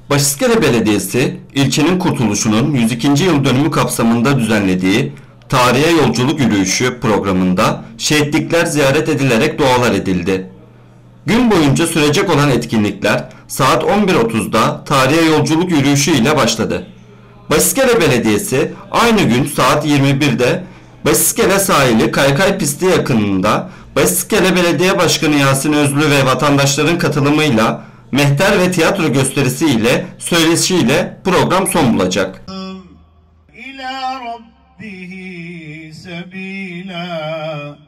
Başiskele Belediyesi, ilçenin kurtuluşunun 102. yıl dönümü kapsamında düzenlediği Tarihe Yolculuk Yürüyüşü programında şehitlikler ziyaret edilerek dualar edildi. Gün boyunca sürecek olan etkinlikler saat 11.30'da Tarihe Yolculuk Yürüyüşü ile başladı. Başiskele Belediyesi aynı gün saat 21'de Başiskele Sahili Kaykay Pisti yakınında Başiskele Belediye Başkanı Yasin Özlü ve vatandaşların katılımıyla mehter ve tiyatro gösterisi ile söyleşiyle program son bulacak. İlâ rabbihi sebîlâ.